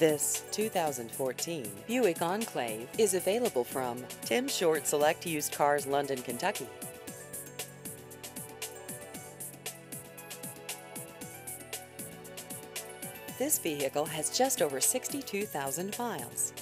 This 2014 Buick Enclave is available from Tim Short Select Used Cars, London, Kentucky. This vehicle has just over 62,000 miles.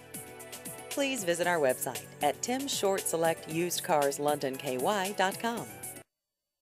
Please visit our website at timshortselectusedcarslondonky.com.